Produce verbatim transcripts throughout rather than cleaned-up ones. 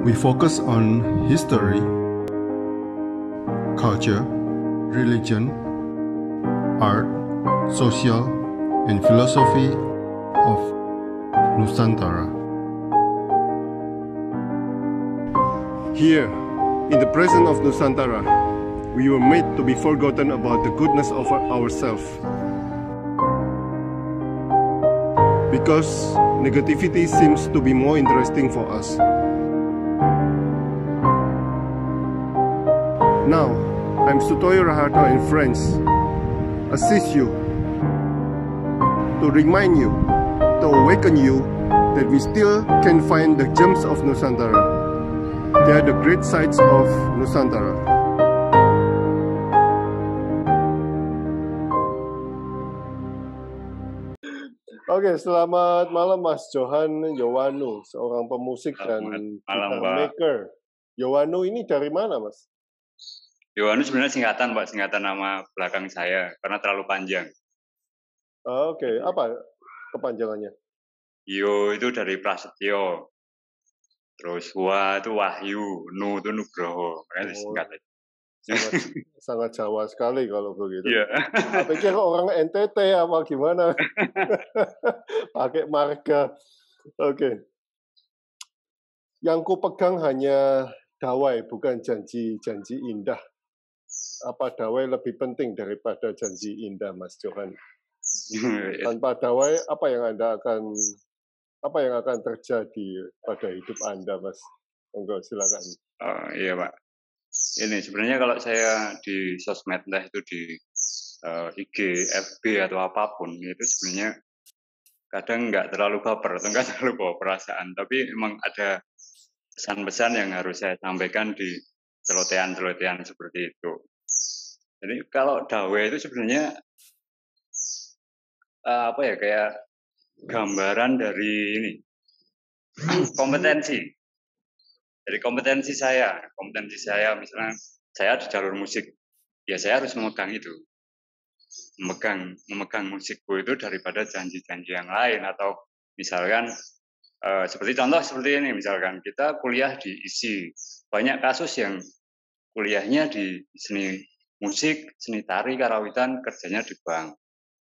We focus on history, culture, religion, art, social, and philosophy of Nusantara. Here, in the presence of Nusantara, we were made to be forgotten about the goodness of our- ourselves. Because negativity seems to be more interesting for us. Now, I'm Sutoyo Raharto and friends, assist you, to remind you, to awaken you that we still can find the gems of Nusantara. They are the great sights of Nusantara. Oke, selamat malam Mas Johan Yowanu, seorang pemusik dan malam, guitar Pak. maker. Yowanu ini dari mana, Mas? Yowanu sebenarnya singkatan, Pak, singkatan nama belakang saya karena terlalu panjang. Oh, Oke, apa kepanjangannya? Yo itu dari Prasetyo, terus Wa itu Wahyu, Nu itu Nugroho, makanya Oh, singkatan. sangat sangat Jawa sekali kalau begitu. Iya. Saya pikir orang N T T apa gimana? Pakai marga. Oke. Yang ku pegang hanya dawai, bukan janji-janji indah. Apa dawai lebih penting daripada janji indah, Mas Johan? Tanpa dawai, apa yang Anda akan apa yang akan terjadi pada hidup Anda, Mas? Monggo silakan. Oh, iya, Pak. Ini sebenarnya kalau saya di sosmed, entah itu di uh, I G, F B atau apapun, itu sebenarnya kadang nggak terlalu baper atau nggak terlalu bawa perasaan, tapi memang ada pesan-pesan yang harus saya sampaikan di celotehan-celotehan seperti itu. Jadi kalau dawe itu sebenarnya uh, apa ya kayak gambaran dari ini kompetensi. Dari kompetensi saya, kompetensi saya misalnya saya di jalur musik, ya saya harus memegang itu, memegang memegang musikku itu daripada janji-janji yang lain atau misalkan uh, seperti contoh seperti ini misalkan kita kuliah di I S I, banyak kasus yang kuliahnya di seni musik, seni tari, karawitan, kerjanya di bank.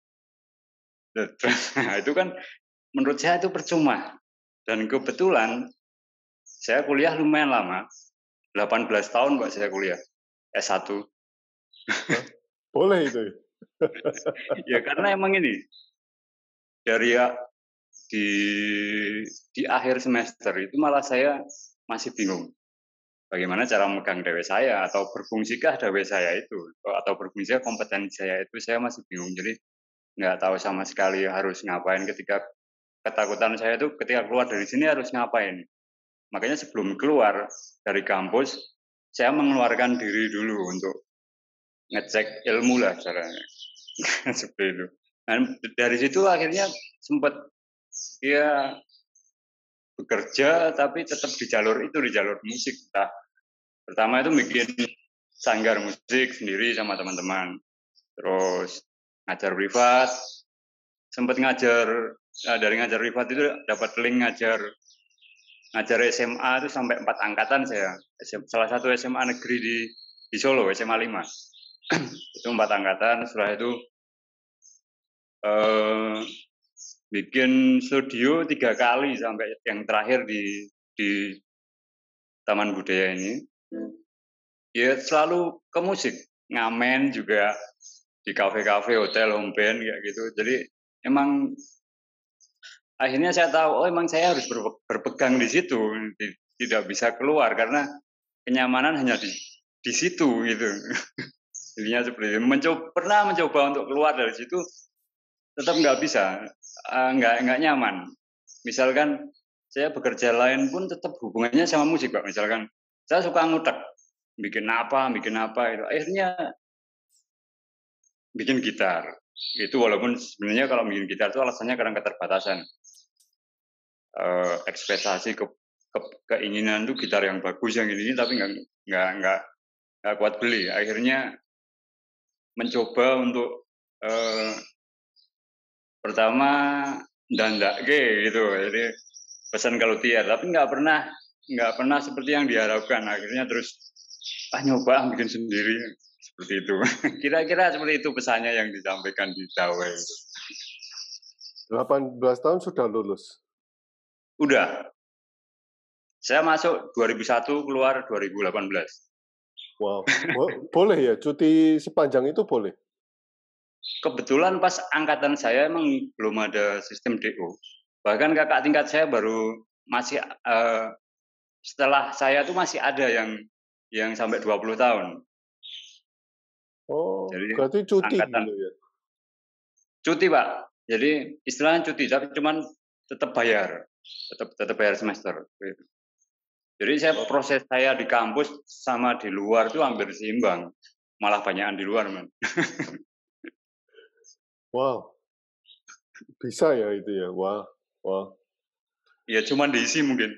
Nah, itu kan menurut saya itu percuma. Dan kebetulan saya kuliah lumayan lama, delapan belas tahun Pak saya kuliah, S satu. Boleh itu. Ya karena emang ini, dari ya, di, di akhir semester itu malah saya masih bingung. Bagaimana cara memegang dewe saya atau berfungsikah dewe saya itu atau berfungsikah kompetensi saya itu saya masih bingung. Jadi nggak tahu sama sekali harus ngapain ketika ketakutan saya itu ketika keluar dari sini harus ngapain. Makanya sebelum keluar dari kampus saya mengeluarkan diri dulu untuk ngecek ilmu lah caranya. Seperti itu. Dan dari situ akhirnya sempat ya bekerja tapi tetap di jalur itu di jalur musik. Nah, pertama itu bikin sanggar musik sendiri sama teman-teman. Terus ngajar privat. Sempat ngajar nah dari ngajar privat itu dapat link ngajar ngajar S M A itu sampai empat angkatan saya. Salah satu S M A negeri di di Solo, S M A lima. Itu empat angkatan. Setelah itu eh, bikin studio tiga kali sampai yang terakhir di di Taman Budaya ini. Ya selalu ke musik, ngamen juga di kafe-kafe, hotel, home band kayak gitu. Jadi emang akhirnya saya tahu, oh emang saya harus berpegang di situ, tidak bisa keluar karena kenyamanan hanya di di situ gitu. Jadinya seperti itu. Mencoba, pernah mencoba untuk keluar dari situ, tetap nggak bisa, uh, nggak nggak nyaman. Misalkan saya bekerja lain pun tetap hubungannya sama musik, Pak. Misalkan saya suka ngutek, bikin apa, bikin apa itu. Akhirnya bikin gitar. Itu walaupun sebenarnya kalau bikin gitar itu alasannya karena keterbatasan. Uh, ekspektasi ke, ke keinginan tuh gitar yang bagus yang ini tapi nggak nggak nggak nggak kuat beli. Akhirnya mencoba untuk uh, pertama dandake gitu, jadi pesan kalau tiar tapi nggak pernah nggak pernah seperti yang diharapkan. Akhirnya terus ah nyoba bikin sendiri seperti itu. Kira-kira seperti itu pesannya yang disampaikan di Dawei itu. delapan belas tahun sudah lulus. Udah. Saya masuk dua ribu satu, keluar dua ribu delapan belas. Wow, Bo- boleh ya cuti sepanjang itu boleh. Kebetulan pas angkatan saya emang belum ada sistem D O. Bahkan kakak tingkat saya baru masih uh, setelah saya tuh masih ada yang yang sampai dua puluh tahun. Oh, Jadi berarti cuti angkatan gitu ya. cuti, Pak. Jadi istilahnya cuti tapi cuman tetap bayar. Tetap tetap bayar semester gitu. Jadi saya Oh. proses saya di kampus sama di luar tuh hampir seimbang. Malah banyakan di luar, man. Wow, bisa ya itu ya. Wah, wah. Ya cuman diisi mungkin.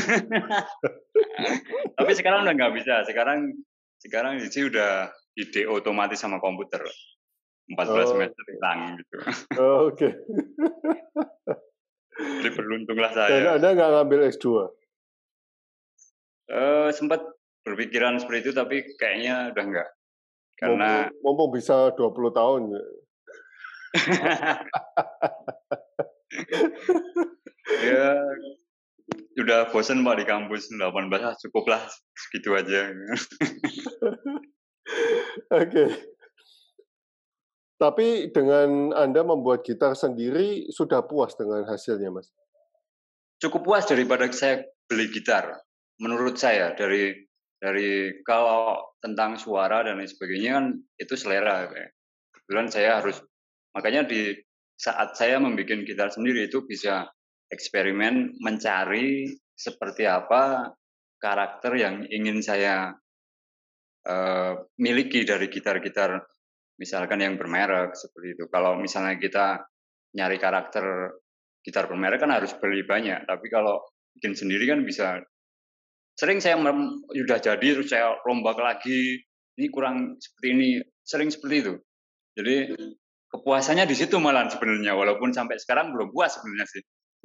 Tapi sekarang udah nggak bisa. Sekarang sekarang diisi udah di otomatis sama komputer. empat belas Oh, semester hilang gitu. oh, oke. Jadi beruntunglah Dan saya. Anda nggak ngambil S dua? Eh, sempat berpikiran seperti itu tapi kayaknya udah enggak. Karena Mumpung, mumpung bisa dua puluh tahun. ya udah bosen Pak di kampus delapan belas cukup lah segitu aja. Oke. Tapi dengan Anda membuat gitar sendiri sudah puas dengan hasilnya, Mas? Cukup puas daripada saya beli gitar. Menurut saya dari dari kalau tentang suara dan lain sebagainya kan itu selera. Kebetulan saya harus makanya di saat saya membuat gitar sendiri itu bisa eksperimen mencari seperti apa karakter yang ingin saya uh, miliki dari gitar-gitar misalkan yang bermerek seperti itu. Kalau misalnya kita nyari karakter gitar bermerek kan harus beli banyak, tapi kalau bikin sendiri kan bisa. Sering saya sudah jadi terus saya rombak lagi, ini kurang seperti ini, sering seperti itu. Jadi kepuasannya di situ malah sebenarnya, walaupun sampai sekarang belum puas sebenarnya sih.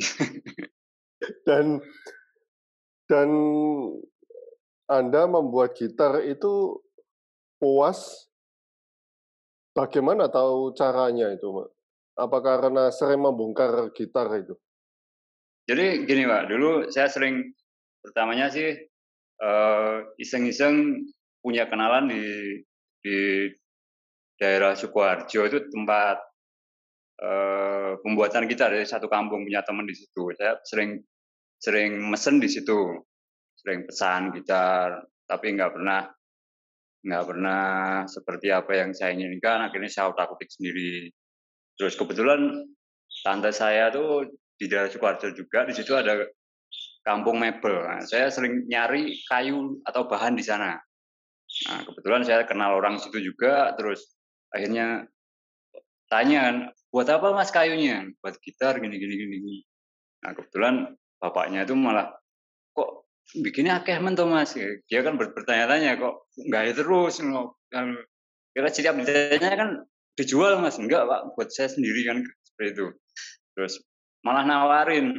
dan dan Anda membuat gitar itu puas. Bagaimana tahu caranya itu, Mak? Apa karena sering membongkar gitar itu? Jadi gini Pak, dulu saya sering pertamanya sih uh, iseng-iseng punya kenalan di di daerah Sukoharjo itu tempat uh, pembuatan gitar dari satu kampung punya teman di situ. Saya sering sering mesen di situ, sering pesan gitar, tapi nggak pernah nggak pernah seperti apa yang saya inginkan. Akhirnya saya utak-utik sendiri. Terus kebetulan tante saya tuh di daerah Sukoharjo juga, di situ ada kampung mebel. Nah, saya sering nyari kayu atau bahan di sana. Nah, kebetulan saya kenal orang situ juga, terus akhirnya tanya, buat apa Mas kayunya? Buat gitar gini gini gini. Nah, kebetulan bapaknya itu malah kok bikinnya akeh men toh Mas. Dia kan bertanya-tanya kok nggak terus. Kira setiap ditanya kan dijual Mas, enggak Pak, buat saya sendiri kan seperti itu. Terus malah nawarin,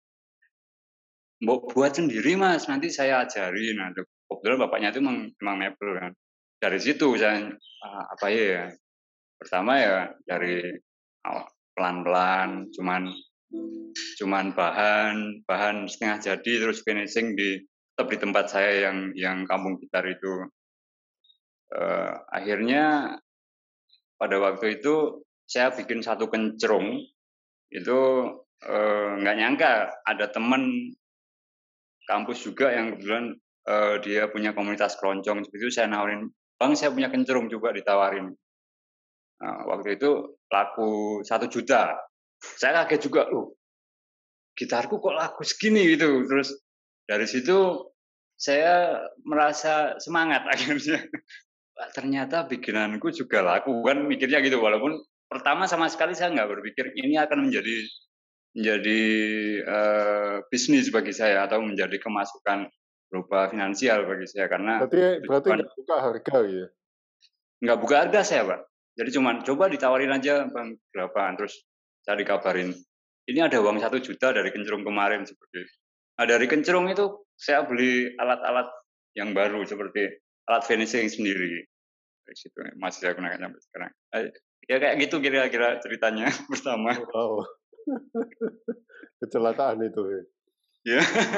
mau buat sendiri Mas, nanti saya ajarin. Nah, kebetulan bapaknya itu memang, memang mebel kan. Dari situ saya ah, apa ya? Pertama ya dari pelan-pelan, cuman cuman bahan bahan setengah jadi terus finishing di tetap di tempat saya yang yang kampung gitar itu. Uh, akhirnya pada waktu itu saya bikin satu kencerung itu nggak uh, nyangka ada teman kampus juga yang kebetulan uh, dia punya komunitas keroncong itu saya nawarin, Bang saya punya kencerung juga ditawarin. Nah, waktu itu laku satu juta. Saya kaget juga, loh gitarku kok laku segini gitu. Terus dari situ saya merasa semangat akhirnya. Ternyata bikinanku juga laku kan mikirnya gitu, walaupun pertama sama sekali saya nggak berpikir ini akan menjadi menjadi uh, bisnis bagi saya atau menjadi kemasukan berupa finansial bagi saya karena berarti berarti nggak buka harga ya? Nggak buka harga saya Pak, jadi cuman coba ditawarin aja Bang berapa, terus saya dikabarin ini ada uang satu juta dari kencerung kemarin seperti itu. Nah, dari Kencrung itu saya beli alat-alat yang baru seperti alat finishing sendiri. Dari situ masih saya gunakan sampai sekarang. Eh, ya kayak gitu kira-kira ceritanya pertama. Wow. Kecelakaan itu. Ya.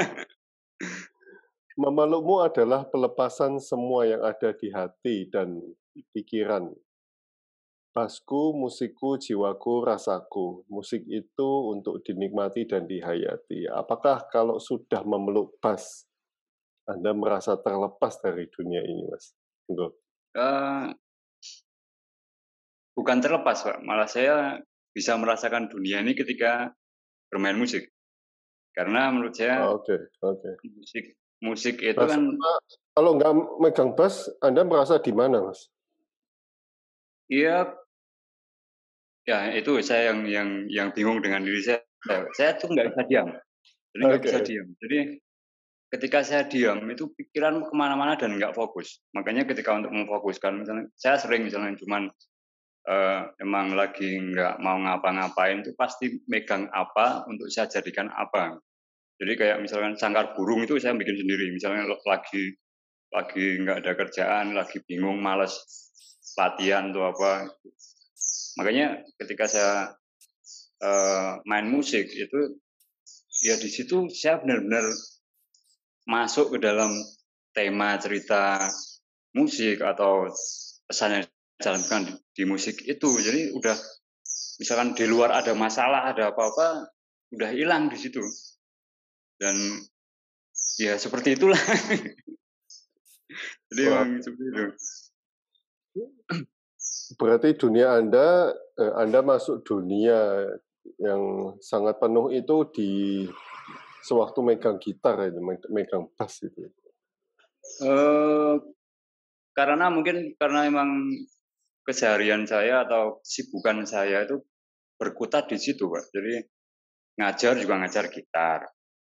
Memelukmu adalah pelepasan semua yang ada di hati dan pikiran. Basku, musikku, jiwaku, rasaku. Musik itu untuk dinikmati dan dihayati. Apakah kalau sudah memeluk bas, Anda merasa terlepas dari dunia ini, Mas? Enggak. Uh, bukan terlepas, Pak. Malah saya bisa merasakan dunia ini ketika bermain musik. Karena menurut saya Oke, okay, oke. Okay. Musik musik itu Bas, kan kalau nggak megang bas, Anda merasa di mana, Mas? Iya. Ya, itu saya yang yang yang bingung dengan diri saya. Saya tuh nggak bisa diam. Jadi nggak Okay. bisa diam. Jadi ketika saya diam itu pikiran kemana-mana dan nggak fokus. Makanya ketika untuk memfokuskan, misalnya saya sering misalnya cuman uh, emang lagi nggak mau ngapa-ngapain itu pasti megang apa untuk saya jadikan apa. Jadi kayak misalkan sangkar burung itu saya bikin sendiri. Misalnya lagi lagi nggak ada kerjaan, lagi bingung, males latihan atau apa. Makanya ketika saya uh, main musik itu ya di situ saya benar-benar masuk ke dalam tema cerita musik atau pesan yang dijalankan di, di musik itu. Jadi udah misalkan di luar ada masalah, ada apa-apa, udah hilang di situ. Dan ya seperti itulah. Jadi memang seperti itu. Berarti dunia Anda, eh, Anda masuk dunia yang sangat penuh itu di sewaktu megang gitar, ya, megang bass itu. Uh, karena mungkin karena emang keseharian saya atau kesibukan saya itu berkutat di situ, Pak. Jadi ngajar juga ngajar gitar.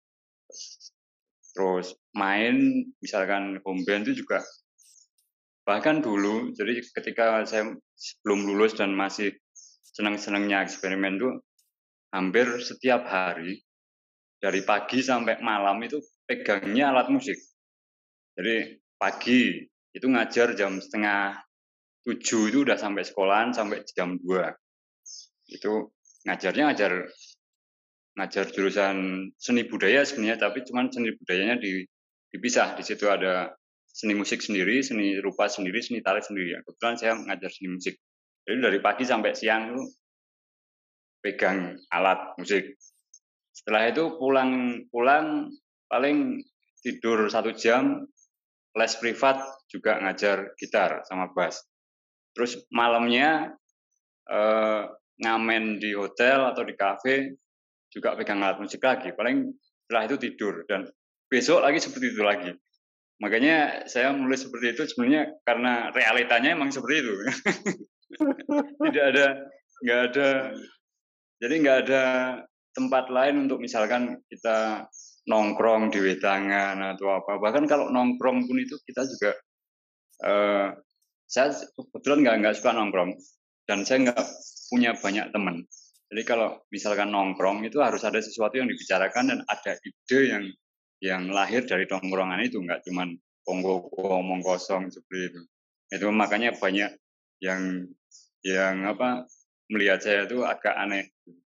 Terus main misalkan home band itu juga bahkan dulu, jadi ketika saya sebelum lulus dan masih senang-senangnya eksperimen tuh hampir setiap hari dari pagi sampai malam itu pegangnya alat musik. Jadi pagi itu ngajar jam setengah tujuh itu udah sampai sekolahan sampai jam dua. Itu ngajarnya ngajar ngajar jurusan seni budaya sebenarnya, tapi cuman seni budayanya dipisah. Di situ ada seni musik sendiri, seni rupa sendiri, seni tari sendiri. Kebetulan saya ngajar seni musik. Jadi dari pagi sampai siang itu pegang alat musik. Setelah itu pulang-pulang paling tidur satu jam, les privat juga ngajar gitar sama bass. Terus malamnya eh, ngamen di hotel atau di kafe juga pegang alat musik lagi. Paling setelah itu tidur dan besok lagi seperti itu lagi. Makanya saya menulis seperti itu sebenarnya karena realitanya emang seperti itu. Tidak ada, nggak ada, jadi nggak ada tempat lain untuk misalkan kita nongkrong di wedangan atau apa. Bahkan kalau nongkrong pun itu kita juga, eh, saya kebetulan nggak nggak suka nongkrong dan saya nggak punya banyak teman. Jadi kalau misalkan nongkrong itu harus ada sesuatu yang dibicarakan dan ada ide yang yang lahir dari tongkrongan itu, nggak cuma ngomong kosong seperti itu. Itu makanya banyak yang yang apa melihat saya itu agak aneh.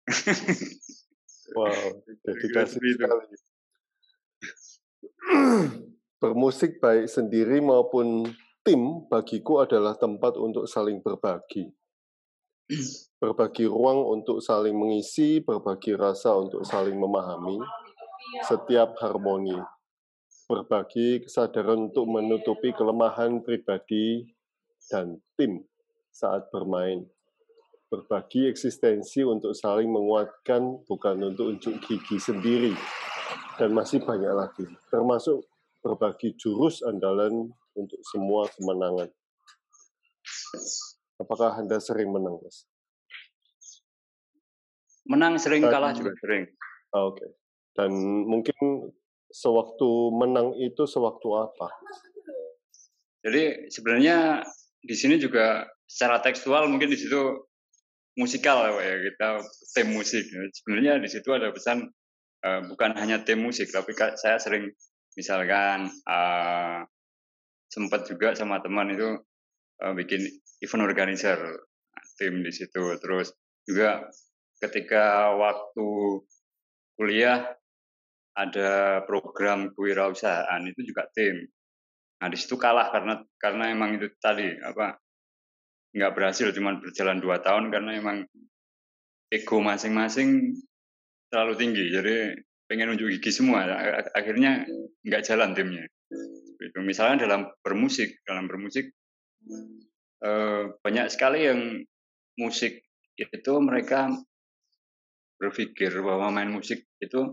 Wow, dedikasi sekali. Bermusik baik sendiri maupun tim bagiku adalah tempat untuk saling berbagi. Berbagi ruang untuk saling mengisi, berbagi rasa untuk saling memahami, setiap harmoni. Berbagi kesadaran untuk menutupi kelemahan pribadi dan tim saat bermain. Berbagi eksistensi untuk saling menguatkan, bukan untuk unjuk gigi sendiri. Dan masih banyak lagi, termasuk berbagi jurus andalan untuk semua kemenangan. Apakah Anda sering menang, Mas? Menang sering, Dan, kalah juga sering. Oke. Okay. Dan mungkin sewaktu menang itu sewaktu apa? Jadi sebenarnya di sini juga secara tekstual mungkin di situ musikal ya, kita tim musik. Sebenarnya di situ ada pesan uh, bukan hanya tim musik, tapi saya sering misalkan uh, sempat juga sama teman itu uh, bikin event organizer tim di situ. Terus juga ketika waktu kuliah ada program kewirausahaan itu juga tim. Nah di situ kalah karena karena emang itu tadi apa nggak berhasil, cuma berjalan dua tahun karena emang ego masing-masing terlalu tinggi, jadi pengen unjuk gigi semua, akhirnya nggak jalan timnya. Itu misalnya dalam bermusik, dalam bermusik eh, banyak sekali yang musik itu mereka berpikir bahwa main musik itu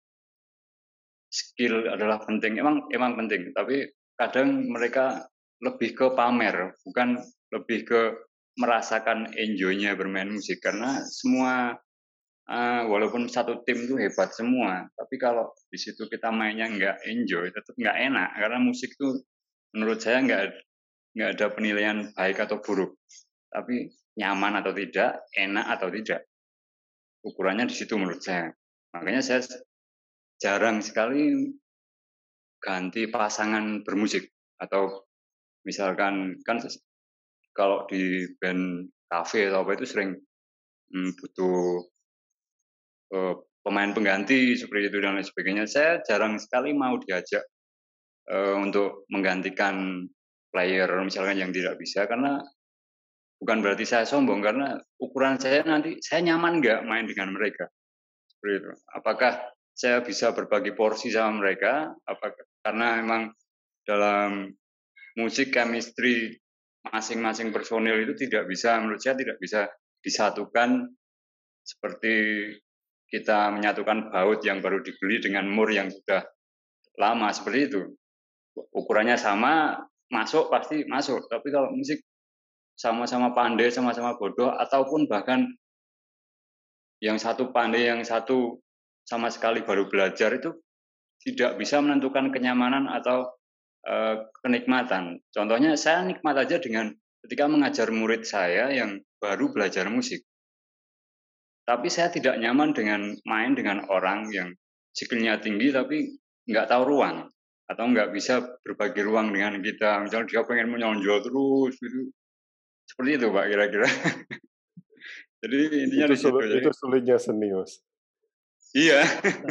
skill adalah penting, emang emang penting, tapi kadang mereka lebih ke pamer, bukan lebih ke merasakan enjoy-nya bermain musik. Karena semua uh, walaupun satu tim itu hebat semua, tapi kalau di situ kita mainnya nggak enjoy, tetap nggak enak. Karena musik itu menurut saya nggak nggak ada penilaian baik atau buruk, tapi nyaman atau tidak, enak atau tidak, ukurannya di situ menurut saya. Makanya saya jarang sekali ganti pasangan bermusik, atau misalkan kan kalau di band kafe atau apa itu sering hmm, butuh uh, pemain pengganti seperti itu dan lain sebagainya. Saya jarang sekali mau diajak uh, untuk menggantikan player misalkan yang tidak bisa, karena bukan berarti saya sombong, karena ukuran saya nanti saya nyaman nggak main dengan mereka seperti itu. Apakah saya bisa berbagi porsi sama mereka? Apakah karena memang dalam musik chemistry masing-masing personil itu tidak bisa, menurut saya tidak bisa disatukan seperti kita menyatukan baut yang baru dibeli dengan mur yang sudah lama, seperti itu. Ukurannya sama, masuk pasti masuk. Tapi kalau musik sama-sama pandai, sama-sama bodoh, ataupun bahkan yang satu pandai, yang satu sama sekali baru belajar, itu tidak bisa menentukan kenyamanan atau kenikmatan. Contohnya saya nikmat aja dengan ketika mengajar murid saya yang baru belajar musik. Tapi saya tidak nyaman dengan main dengan orang yang skillnya tinggi tapi nggak tahu ruang atau nggak bisa berbagi ruang dengan kita. Misalnya dia pengen menonjol terus, gitu. Seperti itu Pak kira-kira. Jadi intinya itu, di situ. Sulit, itu sulitnya seni, Mas. Iya.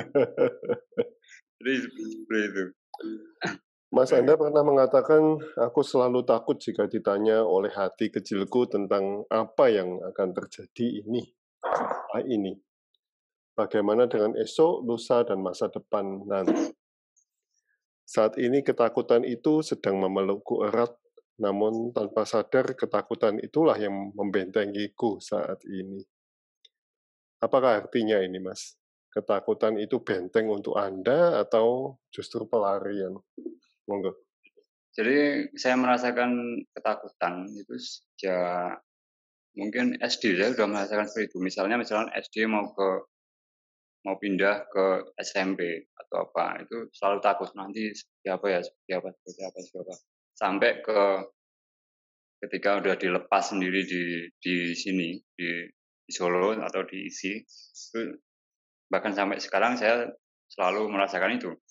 Jadi seperti itu. Mas, Anda pernah mengatakan, aku selalu takut jika ditanya oleh hati kecilku tentang apa yang akan terjadi ini, setelah ini. Bagaimana dengan esok, lusa, dan masa depan nanti. Saat ini ketakutan itu sedang memelukku erat, namun tanpa sadar ketakutan itulah yang membentengiku saat ini. Apakah artinya ini, Mas? Ketakutan itu benteng untuk Anda atau justru pelarian? Monggo. Jadi saya merasakan ketakutan itu sejak mungkin S D, saya sudah merasakan seperti itu. Misalnya, misalnya S D mau ke mau pindah ke S M P atau apa, itu selalu takut nanti seperti apa ya, seperti apa, seperti apa, seperti apa. Sampai ke ketika udah dilepas sendiri di di sini di, di Solo atau di I S I, itu bahkan sampai sekarang saya selalu merasakan itu.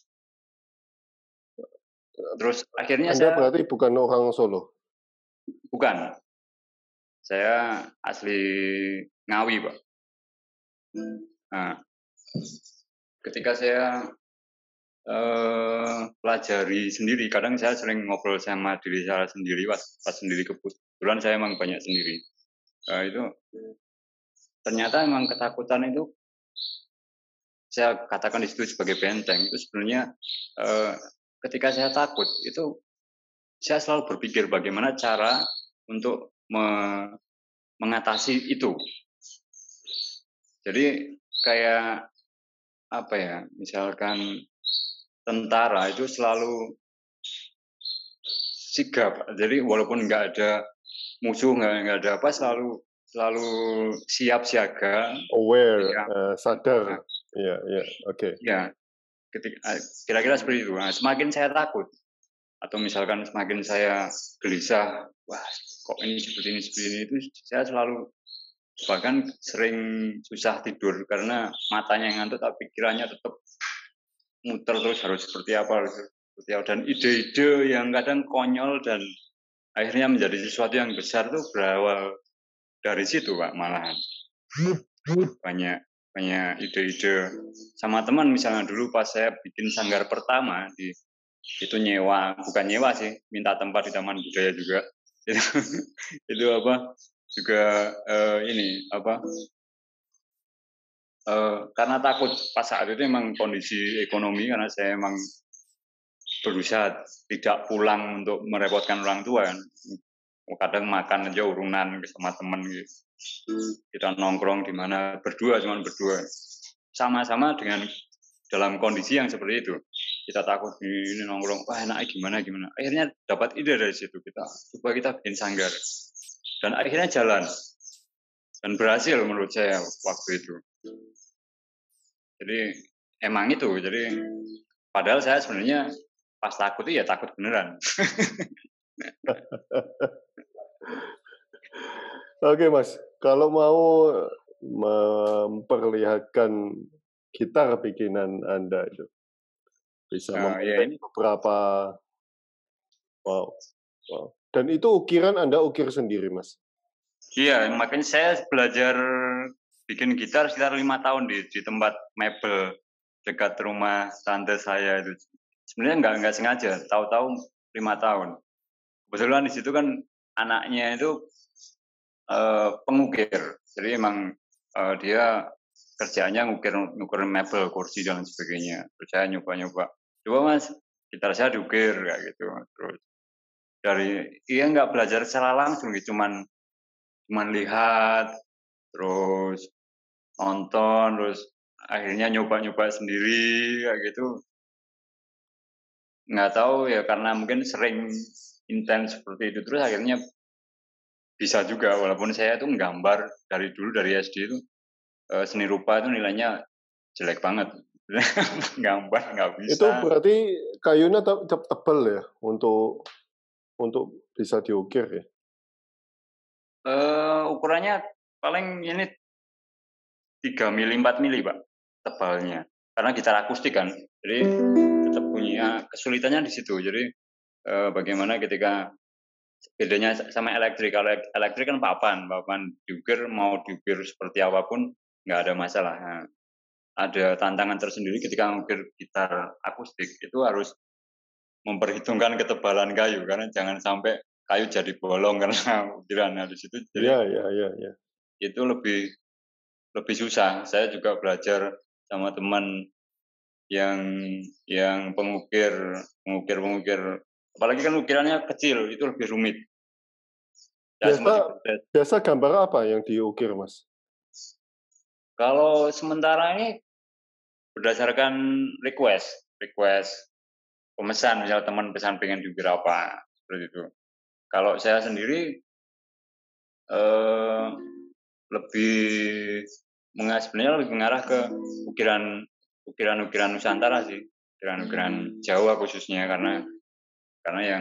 Terus akhirnya Anda saya berarti bukan orang Solo? Bukan. Saya asli Ngawi, Pak. Nah, ketika saya eh, pelajari sendiri, kadang saya sering ngobrol sama diri saya sendiri, pas, pas sendiri kebetulan saya emang banyak sendiri. Nah, itu ternyata emang ketakutan itu saya katakan di situ sebagai benteng. Itu sebenarnya eh, ketika saya takut itu saya selalu berpikir bagaimana cara untuk me mengatasi itu. Jadi kayak apa ya, misalkan tentara itu selalu sigap. Jadi walaupun nggak ada musuh, nggak nggak ada apa, selalu selalu siap siaga. Aware, ya. uh, sadar. Iya, iya, oke. Ya, ketika kira-kira seperti itu. Nah, semakin saya takut atau misalkan semakin saya gelisah, wah kok ini seperti ini seperti ini, itu saya selalu bahkan sering susah tidur karena matanya ngantuk tapi pikirannya tetap muter terus harus seperti apa, seperti apa. Dan ide-ide yang kadang konyol dan akhirnya menjadi sesuatu yang besar tuh berawal dari situ Pak, malahan banyak banyak ide-ide sama teman. Misalnya dulu pas saya bikin sanggar pertama di itu nyewa, bukan nyewa sih, minta tempat di Taman Budaya juga. Itu, itu apa juga eh, ini apa eh, karena takut pas saat itu emang kondisi ekonomi, karena saya emang berusaha tidak pulang untuk merepotkan orang tua kan. Kadang makan aja urunan sama temen gitu. Kita nongkrong di mana berdua, cuma berdua. Sama-sama dengan dalam kondisi yang seperti itu. Kita takut ini nongkrong, wah enaknya gimana gimana. Akhirnya dapat ide dari situ, kita coba kita bikin sanggar. Dan akhirnya jalan. Dan berhasil menurut saya waktu itu. Jadi emang itu, jadi padahal saya sebenarnya pas takut itu ya takut beneran. Oke Mas, kalau mau memperlihatkan gitar bikinan Anda itu bisa Nah, ya membentuk ini beberapa, wow, wow. Dan itu ukiran Anda ukir sendiri Mas? Iya, makanya saya belajar bikin gitar sekitar lima tahun di di tempat mebel dekat rumah tante saya itu. Sebenarnya nggak nggak sengaja, tahu-tahu lima tahun. Kebetulan di situ kan anaknya itu uh, pengukir, jadi emang uh, dia kerjaannya ngukir ngukir mebel, kursi dan sebagainya. Terus saya nyoba-nyoba, coba Mas, gitar saya diukir kayak gitu. Terus dari iya nggak belajar secara langsung, gitu, cuman cuman lihat, terus nonton, terus akhirnya nyoba-nyoba sendiri kayak gitu. Nggak tahu ya, karena mungkin sering intens seperti itu terus akhirnya bisa juga. Walaupun saya tuh nggambar dari dulu, dari S D itu seni rupa itu nilainya jelek banget. Gambar nggak bisa. Itu berarti kayunya tebal ya untuk untuk bisa diukir ya? Uh, ukurannya paling ini tiga mili, empat mili Pak, tebalnya. Karena gitar akustik kan, jadi tetap punya kesulitannya di situ. Jadi uh, bagaimana ketika bedanya sama elektrik. Kalau elektrik kan papan, papan diukir, mau diukir seperti apapun nggak ada masalah. Nah, ada tantangan tersendiri ketika ngukir gitar akustik, itu harus memperhitungkan ketebalan kayu, karena jangan sampai kayu jadi bolong karena ukiran. Nah, di situ jadi ya, ya, ya, ya. itu lebih lebih susah. Saya juga belajar sama teman yang yang pengukir, pengukir, pengukir. Apalagi kan ukirannya kecil, itu lebih rumit. Ya, biasa, biasa gambar apa yang diukir, Mas? Kalau sementara ini berdasarkan request, request pemesan, misal teman pesan pengen diukir apa, seperti itu. Kalau saya sendiri eh, lebih sebenarnya lebih mengarah ke ukiran ukiran-ukiran Nusantara sih, ukiran-ukiran Jawa khususnya, karena karena yang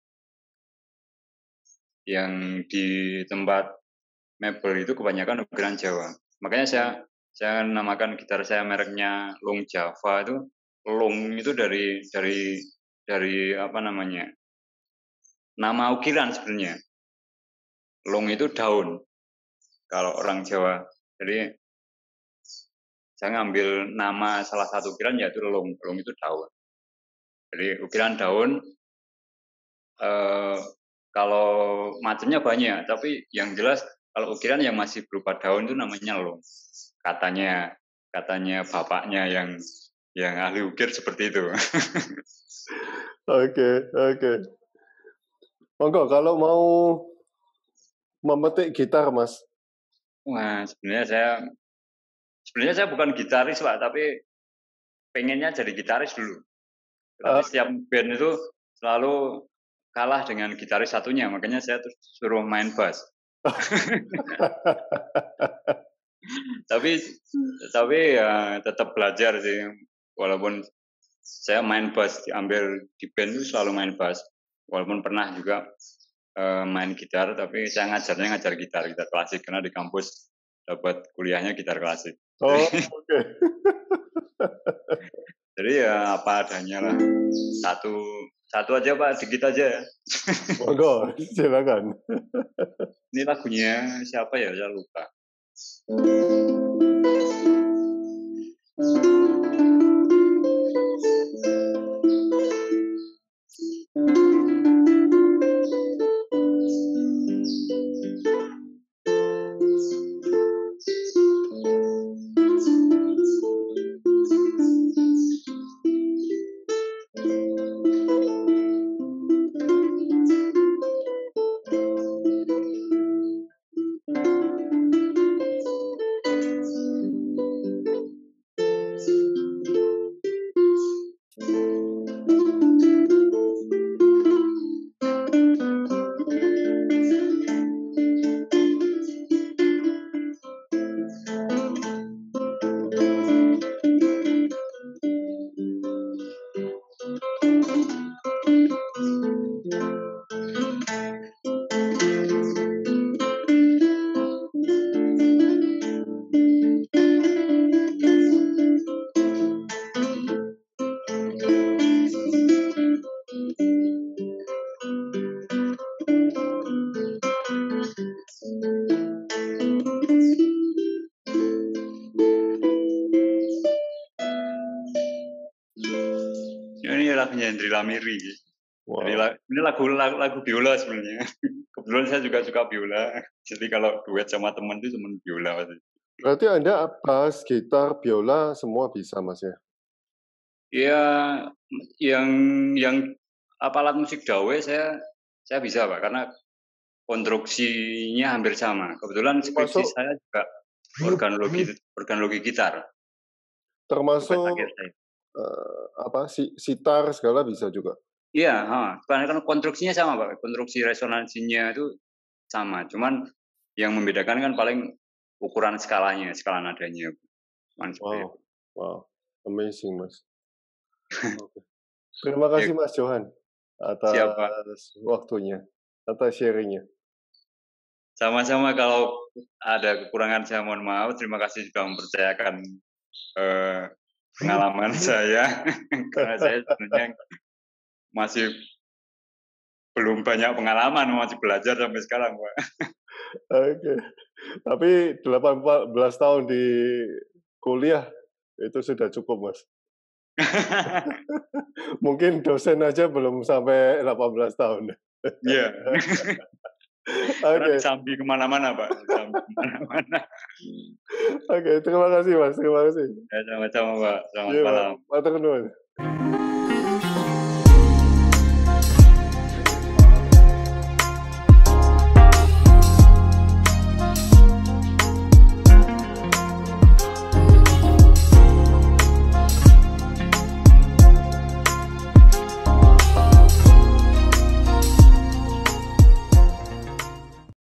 yang di tempat mebel itu kebanyakan ukiran Jawa. Makanya saya saya namakan gitar saya mereknya Long Java. Itu long itu dari dari dari apa namanya, nama ukiran sebenarnya. Long itu daun kalau orang Jawa. Jadi saya ngambil nama salah satu ukiran yaitu long. Long itu daun. Jadi ukiran daun eh, kalau macamnya banyak, tapi yang jelas kalau ukiran yang masih berupa daun itu namanya long. Katanya katanya bapaknya yang yang ahli ukir seperti itu. Oke, oke. Monggo, kalau mau memetik gitar, Mas. Wah, sebenarnya saya sebenarnya saya bukan gitaris, Pak, tapi pengennya jadi gitaris dulu. Tapi uh. setiap band itu selalu kalah dengan gitaris satunya, makanya saya terus suruh main bass. tapi tapi ya tetap belajar sih, walaupun saya main bass, diambil di band itu selalu main bass, walaupun pernah juga uh, main gitar, tapi saya ngajarnya ngajar gitar gitar klasik, karena di kampus dapat kuliahnya gitar klasik. Oh, oke. Okay. Jadi ya apa adanya lah. Satu satu aja Pak, dikit aja ya. Monggo, silakan. Ini lagunya siapa ya? Saya lupa. Ini lagunya Hendri Lamiri. Wow. Ini lagu, lagu lagu biola sebenarnya. Kebetulan saya juga suka biola. Jadi kalau duet sama teman itu teman biola. Berarti Anda bass, gitar, biola semua bisa Mas ya? Ya, yang yang apa alat musik dawe saya saya bisa Pak, karena konstruksinya hampir sama. Kebetulan skripsi Masuk, saya juga organologi organologi gitar. Termasuk uh, apa si sitar segala bisa juga. Iya, karena konstruksinya sama Pak. Konstruksi resonansinya itu sama. Cuman yang membedakan kan paling ukuran skalanya, skala nadanya. Wow, wow, amazing Mas. Okay. Terima kasih Mas Johan atas Siapa? waktunya, atas sharingnya. Sama-sama, kalau ada kekurangan saya mohon maaf. Terima kasih sudah mempercayakan eh, pengalaman saya. Karena saya sebenarnya masih belum banyak pengalaman, masih belajar sampai sekarang, Pak. Oke, okay. Tapi delapan belas tahun di kuliah itu sudah cukup, Mas. Mungkin dosen aja belum sampai delapan belas tahun. Iya. Oke. Sambil kemana-mana, Pak. Sambil kemana-mana. Oke, okay, terima kasih, Mas. Terima kasih. Ya, sama-sama, Pak. Selamat ya, malam. Matur nuwun.